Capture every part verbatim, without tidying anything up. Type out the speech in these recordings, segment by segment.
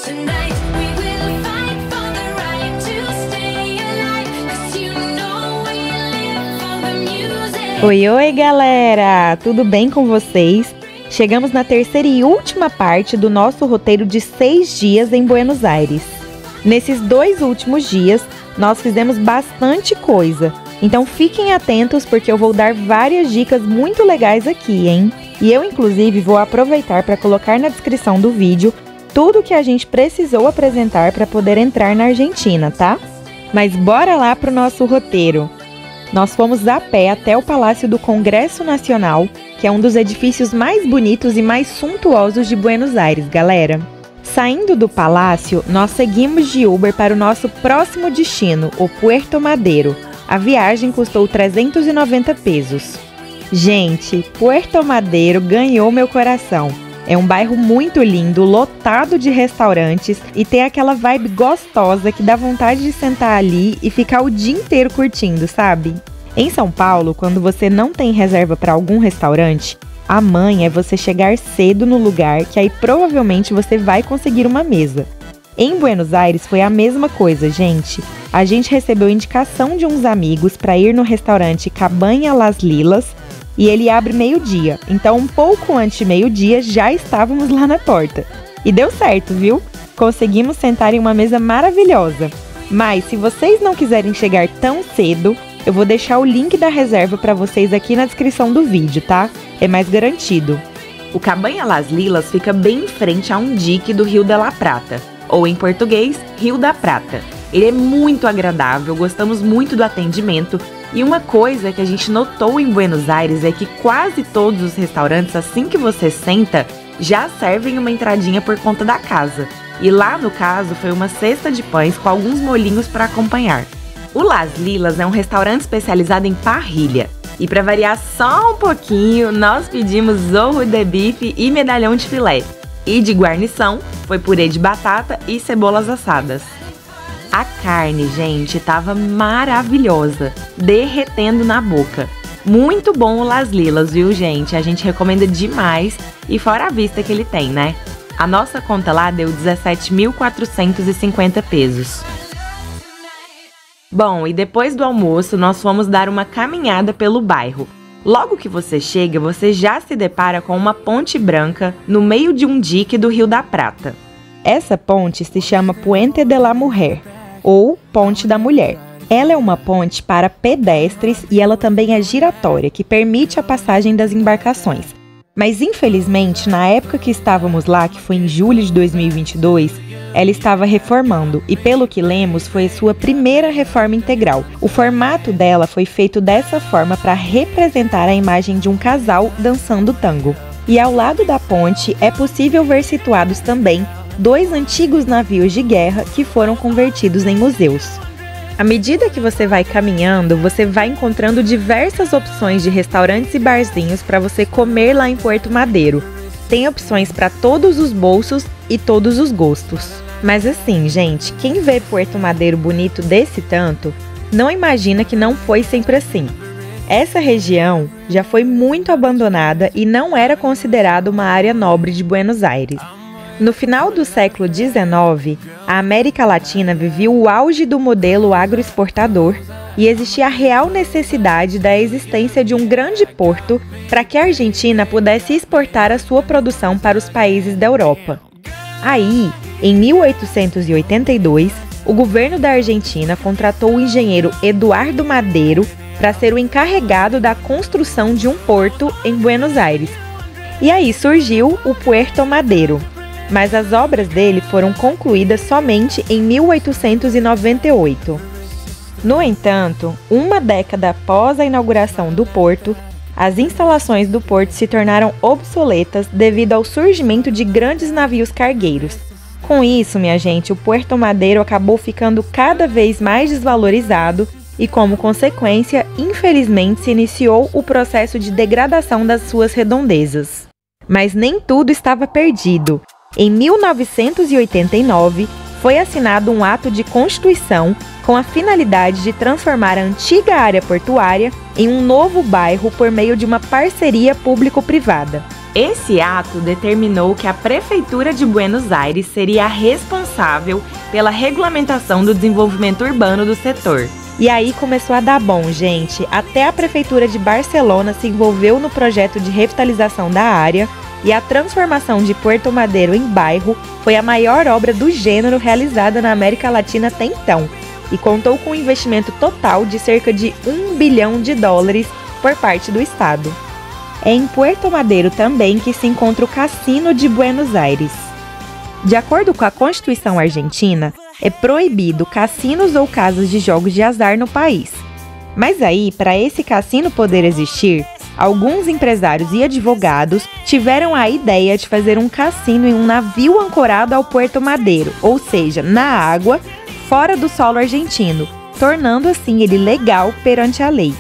Oi, oi, galera! Tudo bem com vocês? Chegamos na terceira e última parte do nosso roteiro de seis dias em Buenos Aires. Nesses dois últimos dias, nós fizemos bastante coisa, então fiquem atentos porque eu vou dar várias dicas muito legais aqui, hein? E eu, inclusive, vou aproveitar para colocar na descrição do vídeo tudo que a gente precisou apresentar para poder entrar na Argentina, tá? Mas bora lá pro nosso roteiro! Nós fomos a pé até o Palácio do Congresso Nacional, que é um dos edifícios mais bonitos e mais suntuosos de Buenos Aires, galera. Saindo do palácio, nós seguimos de Uber para o nosso próximo destino, o Puerto Madero. A viagem custou trezentos e noventa pesos. Gente, Puerto Madero ganhou meu coração. É um bairro muito lindo, lotado de restaurantes e tem aquela vibe gostosa que dá vontade de sentar ali e ficar o dia inteiro curtindo, sabe? Em São Paulo, quando você não tem reserva para algum restaurante, a manha é você chegar cedo no lugar que aí provavelmente você vai conseguir uma mesa. Em Buenos Aires foi a mesma coisa, gente. A gente recebeu indicação de uns amigos para ir no restaurante Cabanha Las Lilas, e ele abre meio-dia, então um pouco antes de meio-dia já estávamos lá na porta. E deu certo, viu? Conseguimos sentar em uma mesa maravilhosa. Mas se vocês não quiserem chegar tão cedo, eu vou deixar o link da reserva para vocês aqui na descrição do vídeo, tá? É mais garantido. O Cabanha Las Lilas fica bem em frente a um dique do Rio de la Prata, ou em português, Rio da Prata. Ele é muito agradável, gostamos muito do atendimento. E uma coisa que a gente notou em Buenos Aires é que quase todos os restaurantes, assim que você senta, já servem uma entradinha por conta da casa. E lá, no caso, foi uma cesta de pães com alguns molhinhos para acompanhar. O Las Lilas é um restaurante especializado em parrilha. E para variar só um pouquinho, nós pedimos zorro de bife e medalhão de filé. E de guarnição, foi purê de batata e cebolas assadas. A carne, gente, tava maravilhosa, derretendo na boca. Muito bom o Las Lilas, viu, gente? A gente recomenda demais e fora a vista que ele tem, né? A nossa conta lá deu dezessete mil quatrocentos e cinquenta pesos. Bom, e depois do almoço, nós fomos dar uma caminhada pelo bairro. Logo que você chega, você já se depara com uma ponte branca no meio de um dique do Rio da Prata. Essa ponte se chama Puente de la Mujer, ou Ponte da Mulher. Ela é uma ponte para pedestres e ela também é giratória, que permite a passagem das embarcações. Mas infelizmente, na época que estávamos lá, que foi em julho de dois mil e vinte e dois, ela estava reformando e, pelo que lemos, foi sua primeira reforma integral. O formato dela foi feito dessa forma para representar a imagem de um casal dançando tango. E ao lado da ponte é possível ver situados também dois antigos navios de guerra que foram convertidos em museus. À medida que você vai caminhando, você vai encontrando diversas opções de restaurantes e barzinhos para você comer lá em Puerto Madero. Tem opções para todos os bolsos e todos os gostos. Mas assim, gente, quem vê Puerto Madero bonito desse tanto, não imagina que não foi sempre assim. Essa região já foi muito abandonada e não era considerada uma área nobre de Buenos Aires. No final do século dezenove, a América Latina vivia o auge do modelo agroexportador e existia a real necessidade da existência de um grande porto para que a Argentina pudesse exportar a sua produção para os países da Europa. Aí, em mil oitocentos e oitenta e dois, o governo da Argentina contratou o engenheiro Eduardo Madeiro para ser o encarregado da construção de um porto em Buenos Aires. E aí surgiu o Puerto Madero. Mas as obras dele foram concluídas somente em mil oitocentos e noventa e oito. No entanto, uma década após a inauguração do porto, as instalações do porto se tornaram obsoletas devido ao surgimento de grandes navios cargueiros. Com isso, minha gente, o Puerto Madero acabou ficando cada vez mais desvalorizado e, como consequência, infelizmente se iniciou o processo de degradação das suas redondezas. Mas nem tudo estava perdido. Em mil novecentos e oitenta e nove, foi assinado um ato de constituição com a finalidade de transformar a antiga área portuária em um novo bairro por meio de uma parceria público-privada. Esse ato determinou que a Prefeitura de Buenos Aires seria a responsável pela regulamentação do desenvolvimento urbano do setor. E aí começou a dar bom, gente. Até a Prefeitura de Barcelona se envolveu no projeto de revitalização da área e a transformação de Puerto Madero em bairro foi a maior obra do gênero realizada na América Latina até então e contou com um investimento total de cerca de um bilhão de dólares por parte do Estado. É em Puerto Madero também que se encontra o Cassino de Buenos Aires. De acordo com a Constituição argentina, é proibido cassinos ou casas de jogos de azar no país. Mas aí, para esse cassino poder existir, alguns empresários e advogados tiveram a ideia de fazer um cassino em um navio ancorado ao Puerto Madero, ou seja, na água, fora do solo argentino, tornando assim ele legal perante a lei.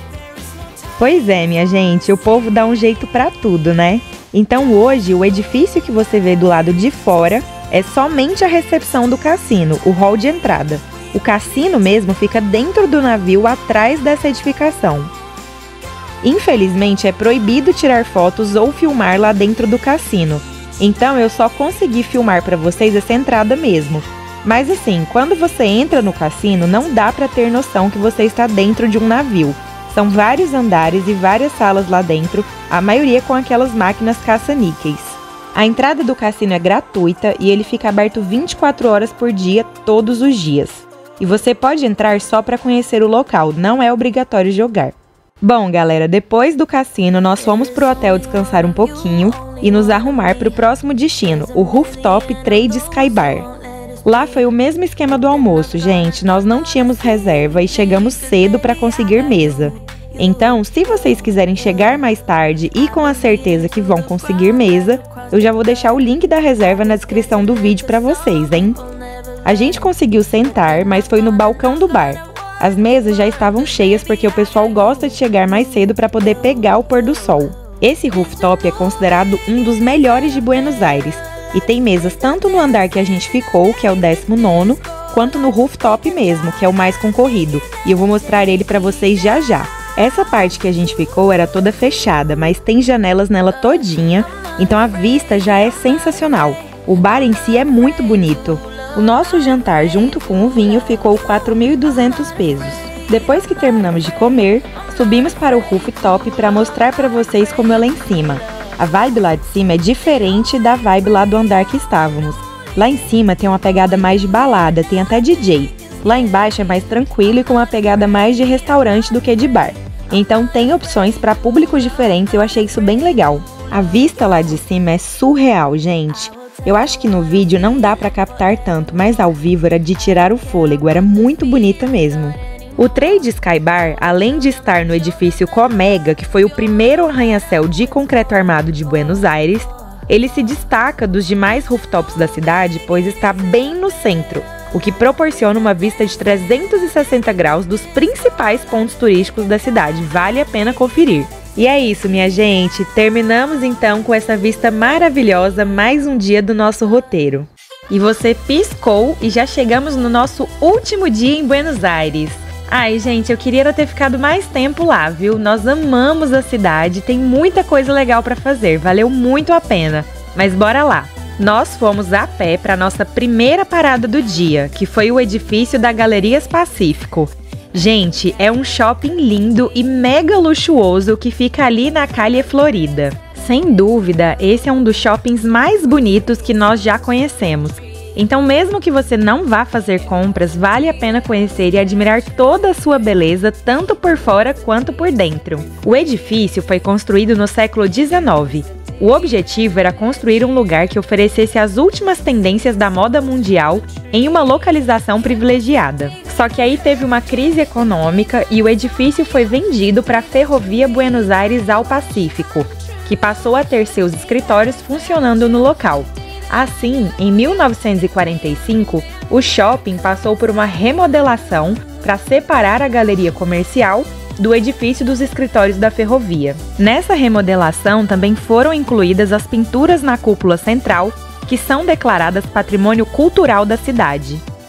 Pois é, minha gente, o povo dá um jeito para tudo, né? Então hoje, o edifício que você vê do lado de fora é somente a recepção do cassino, o hall de entrada. O cassino mesmo fica dentro do navio atrás dessa edificação. Infelizmente, é proibido tirar fotos ou filmar lá dentro do cassino. Então eu só consegui filmar para vocês essa entrada mesmo. Mas assim, quando você entra no cassino, não dá para ter noção que você está dentro de um navio. São vários andares e várias salas lá dentro, a maioria com aquelas máquinas caça-níqueis. A entrada do cassino é gratuita e ele fica aberto vinte e quatro horas por dia, todos os dias. E você pode entrar só para conhecer o local, não é obrigatório jogar. Bom, galera, depois do cassino, nós fomos pro hotel descansar um pouquinho e nos arrumar para o próximo destino, o Rooftop Trade Sky Bar. Lá foi o mesmo esquema do almoço, gente, nós não tínhamos reserva e chegamos cedo para conseguir mesa. Então, se vocês quiserem chegar mais tarde e com a certeza que vão conseguir mesa, eu já vou deixar o link da reserva na descrição do vídeo para vocês, hein? A gente conseguiu sentar, mas foi no balcão do bar. As mesas já estavam cheias porque o pessoal gosta de chegar mais cedo para poder pegar o pôr do sol. Esse rooftop é considerado um dos melhores de Buenos Aires e tem mesas tanto no andar que a gente ficou, que é o décimo nono, quanto no rooftop mesmo, que é o mais concorrido, e eu vou mostrar ele para vocês já já. Essa parte que a gente ficou era toda fechada, mas tem janelas nela todinha, então a vista já é sensacional. O bar em si é muito bonito. O nosso jantar junto com o vinho ficou quatro mil e duzentos pesos. Depois que terminamos de comer, subimos para o rooftop para mostrar para vocês como é lá em cima. A vibe lá de cima é diferente da vibe lá do andar que estávamos. Lá em cima tem uma pegada mais de balada, tem até D J. Lá embaixo é mais tranquilo e com uma pegada mais de restaurante do que de bar. Então tem opções para públicos diferentes, eu achei isso bem legal. A vista lá de cima é surreal, gente. Eu acho que no vídeo não dá para captar tanto, mas ao vivo era de tirar o fôlego, era muito bonita mesmo. O Trade Sky Bar, além de estar no edifício Comega, que foi o primeiro arranha-céu de concreto armado de Buenos Aires, ele se destaca dos demais rooftops da cidade, pois está bem no centro, o que proporciona uma vista de trezentos e sessenta graus dos principais pontos turísticos da cidade. Vale a pena conferir. E é isso, minha gente. Terminamos então com essa vista maravilhosa, mais um dia do nosso roteiro. E você piscou e já chegamos no nosso último dia em Buenos Aires. Ai, gente, eu queria ter ficado mais tempo lá, viu? Nós amamos a cidade, tem muita coisa legal para fazer, valeu muito a pena. Mas bora lá! Nós fomos a pé para nossa primeira parada do dia, que foi o edifício da Galerias Pacífico. Gente, é um shopping lindo e mega luxuoso que fica ali na Calle Florida. Sem dúvida, esse é um dos shoppings mais bonitos que nós já conhecemos. Então, mesmo que você não vá fazer compras, vale a pena conhecer e admirar toda a sua beleza, tanto por fora quanto por dentro. O edifício foi construído no século dezenove. O objetivo era construir um lugar que oferecesse as últimas tendências da moda mundial em uma localização privilegiada. Só que aí teve uma crise econômica e o edifício foi vendido para a Ferrovia Buenos Aires ao Pacífico, que passou a ter seus escritórios funcionando no local. Assim, em mil novecentos e quarenta e cinco, o shopping passou por uma remodelação para separar a galeria comercial do edifício dos escritórios da ferrovia. Nessa remodelação também foram incluídas as pinturas na cúpula central, que são declaradas Patrimônio Cultural da cidade.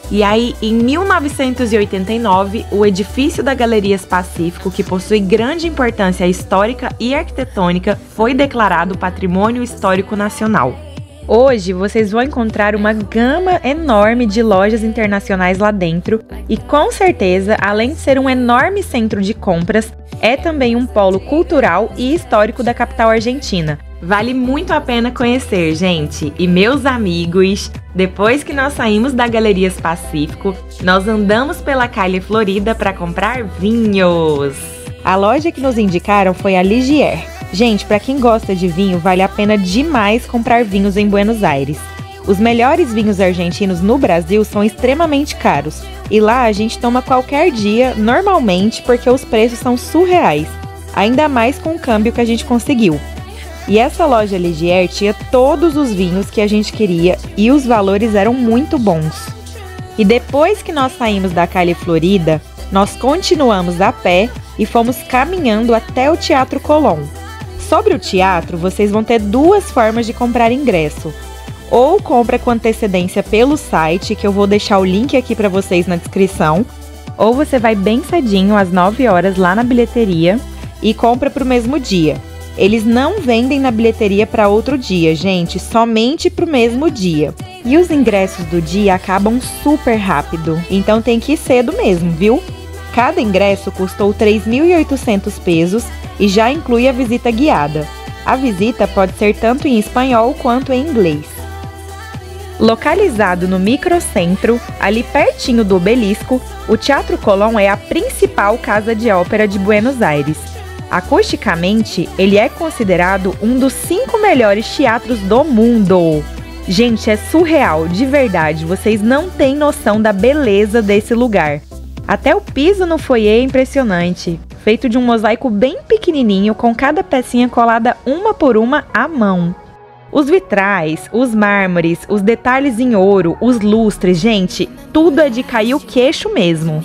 E aí, em mil novecentos e oitenta e nove, o edifício da Galerias Pacífico, que possui grande importância histórica e arquitetônica, foi declarado Patrimônio Histórico Nacional. Hoje, vocês vão encontrar uma gama enorme de lojas internacionais lá dentro e, com certeza, além de ser um enorme centro de compras, é também um polo cultural e histórico da capital argentina. Vale muito a pena conhecer, gente! E meus amigos, depois que nós saímos da Galerias Pacífico, nós andamos pela Calle Florida para comprar vinhos! A loja que nos indicaram foi a Ligier. Gente, para quem gosta de vinho, vale a pena demais comprar vinhos em Buenos Aires. Os melhores vinhos argentinos no Brasil são extremamente caros, e lá a gente toma qualquer dia, normalmente, porque os preços são surreais, ainda mais com o câmbio que a gente conseguiu. E essa loja Ligier tinha todos os vinhos que a gente queria e os valores eram muito bons. E depois que nós saímos da Calle Florida, nós continuamos a pé e fomos caminhando até o Teatro Colón. Sobre o teatro, vocês vão ter duas formas de comprar ingresso. Ou compra com antecedência pelo site, que eu vou deixar o link aqui para vocês na descrição, ou você vai bem cedinho, às nove horas, lá na bilheteria e compra para o mesmo dia. Eles não vendem na bilheteria para outro dia, gente, somente para o mesmo dia. E os ingressos do dia acabam super rápido, então tem que ir cedo mesmo, viu? Cada ingresso custou três mil e oitocentos pesos e já inclui a visita guiada. A visita pode ser tanto em espanhol quanto em inglês. Localizado no microcentro, ali pertinho do Obelisco, o Teatro Colón é a principal casa de ópera de Buenos Aires. Acusticamente, ele é considerado um dos cinco melhores teatros do mundo. Gente, é surreal, de verdade, vocês não têm noção da beleza desse lugar. Até o piso no foyer é impressionante, feito de um mosaico bem pequenininho, com cada pecinha colada uma por uma à mão. Os vitrais, os mármores, os detalhes em ouro, os lustres, gente, tudo é de cair o queixo mesmo.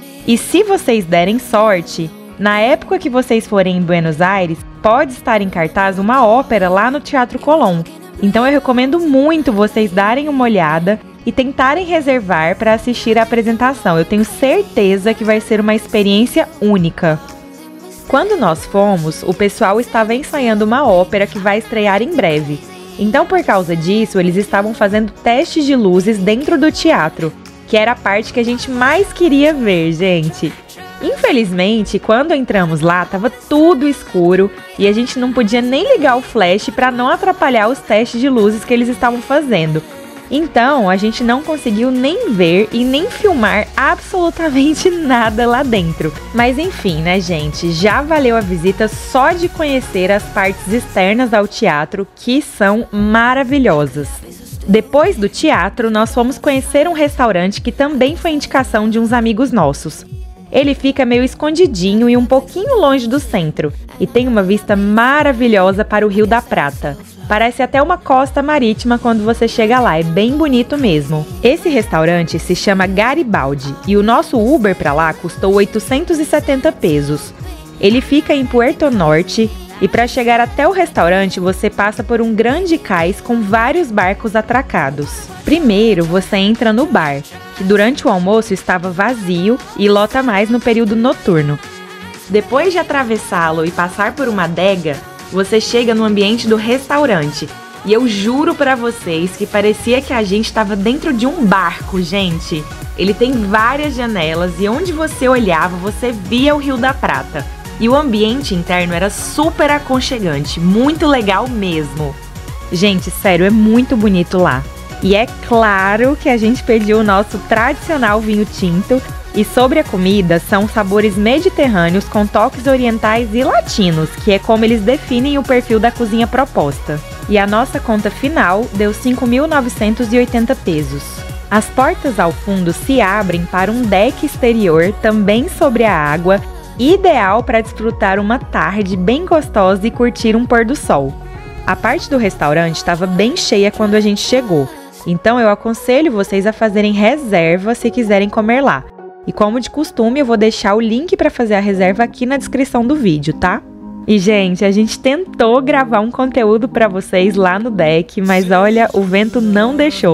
E se vocês derem sorte, na época que vocês forem em Buenos Aires, pode estar em cartaz uma ópera lá no Teatro Colón. Então eu recomendo muito vocês darem uma olhada e tentarem reservar para assistir a apresentação. Eu tenho certeza que vai ser uma experiência única. Quando nós fomos, o pessoal estava ensaiando uma ópera que vai estrear em breve. Então, por causa disso, eles estavam fazendo testes de luzes dentro do teatro, que era a parte que a gente mais queria ver, gente. Infelizmente, quando entramos lá, estava tudo escuro e a gente não podia nem ligar o flash para não atrapalhar os testes de luzes que eles estavam fazendo. Então, a gente não conseguiu nem ver e nem filmar absolutamente nada lá dentro. Mas enfim, né, gente? Já valeu a visita só de conhecer as partes externas ao teatro, que são maravilhosas. Depois do teatro, nós fomos conhecer um restaurante que também foi indicação de uns amigos nossos. Ele fica meio escondidinho e um pouquinho longe do centro, e tem uma vista maravilhosa para o Rio da Prata. Parece até uma costa marítima quando você chega lá, é bem bonito mesmo. Esse restaurante se chama Garibaldi e o nosso Uber para lá custou oitocentos e setenta pesos. Ele fica em Puerto Norte e para chegar até o restaurante você passa por um grande cais com vários barcos atracados. Primeiro você entra no bar, que durante o almoço estava vazio e lota mais no período noturno. Depois de atravessá-lo e passar por uma adega, você chega no ambiente do restaurante. E eu juro pra vocês que parecia que a gente estava dentro de um barco, gente. Ele tem várias janelas e onde você olhava, você via o Rio da Prata. E o ambiente interno era super aconchegante, muito legal mesmo. Gente, sério, é muito bonito lá. E é claro que a gente pediu o nosso tradicional vinho tinto. E sobre a comida, são sabores mediterrâneos com toques orientais e latinos, que é como eles definem o perfil da cozinha proposta. E a nossa conta final deu cinco mil novecentos e oitenta pesos. As portas ao fundo se abrem para um deck exterior, também sobre a água, ideal para desfrutar uma tarde bem gostosa e curtir um pôr do sol. A parte do restaurante estava bem cheia quando a gente chegou, então eu aconselho vocês a fazerem reserva se quiserem comer lá. E como de costume, eu vou deixar o link para fazer a reserva aqui na descrição do vídeo, tá? E, gente, a gente tentou gravar um conteúdo para vocês lá no deck, mas olha, o vento não deixou.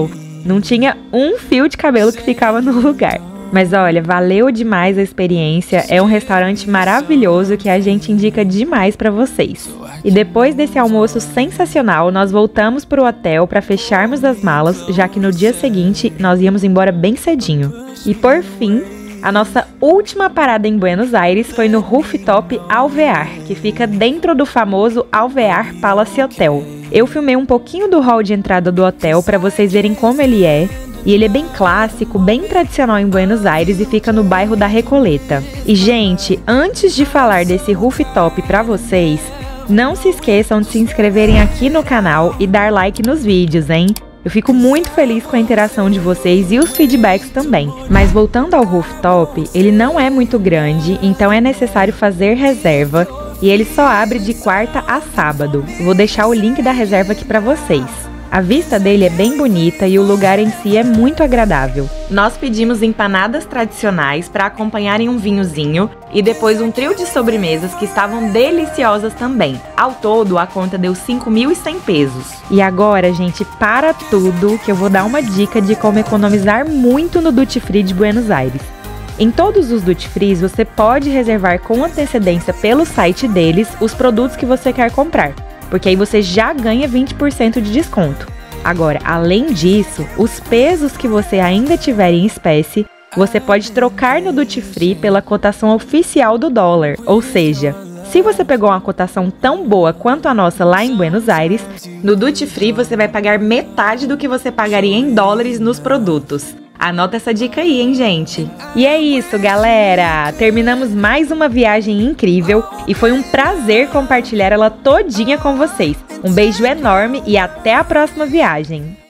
Não tinha um fio de cabelo que ficava no lugar. Mas olha, valeu demais a experiência, é um restaurante maravilhoso que a gente indica demais para vocês. E depois desse almoço sensacional, nós voltamos para o hotel para fecharmos as malas, já que no dia seguinte nós íamos embora bem cedinho. E por fim, a nossa última parada em Buenos Aires foi no Rooftop Alvear, que fica dentro do famoso Alvear Palace Hotel. Eu filmei um pouquinho do hall de entrada do hotel para vocês verem como ele é. E ele é bem clássico, bem tradicional em Buenos Aires e fica no bairro da Recoleta. E gente, antes de falar desse rooftop para vocês, não se esqueçam de se inscreverem aqui no canal e dar like nos vídeos, hein? Eu fico muito feliz com a interação de vocês e os feedbacks também. Mas voltando ao rooftop, ele não é muito grande, então é necessário fazer reserva e ele só abre de quarta a sábado. Vou deixar o link da reserva aqui para vocês. A vista dele é bem bonita e o lugar em si é muito agradável. Nós pedimos empanadas tradicionais para acompanharem um vinhozinho e depois um trio de sobremesas que estavam deliciosas também. Ao todo, a conta deu cinco mil e cem pesos. E agora, gente, para tudo que eu vou dar uma dica de como economizar muito no Duty Free de Buenos Aires. Em todos os Duty Frees, você pode reservar com antecedência pelo site deles os produtos que você quer comprar, porque aí você já ganha vinte por cento de desconto. Agora, além disso, os pesos que você ainda tiver em espécie, você pode trocar no Duty Free pela cotação oficial do dólar. Ou seja, se você pegou uma cotação tão boa quanto a nossa lá em Buenos Aires, no Duty Free você vai pagar metade do que você pagaria em dólares nos produtos. Anota essa dica aí, hein, gente? E é isso, galera! Terminamos mais uma viagem incrível e foi um prazer compartilhar ela todinha com vocês. Um beijo enorme e até a próxima viagem!